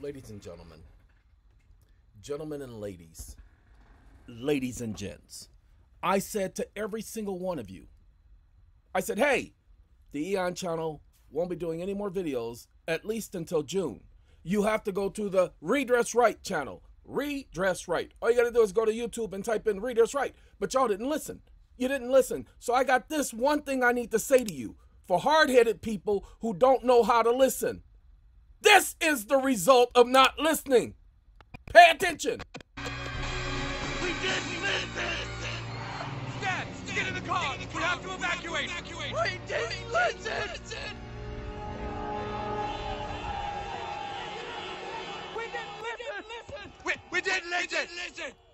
Ladies and gentlemen and ladies and gents, I said to every single one of you, I said, hey, the Eon channel won't be doing any more videos at least until June. You have to go to the RedressRight channel. RedressRight. All you got to do is go to YouTube and type in RedressRight. But y'all didn't listen. You didn't listen. So I got this one thing I need to say to you. For hard-headed people who don't know how to listen. This is the result of not listening. Pay attention. We didn't listen. Dad, get in the car. We have to evacuate. We didn't listen. We didn't listen. We didn't listen.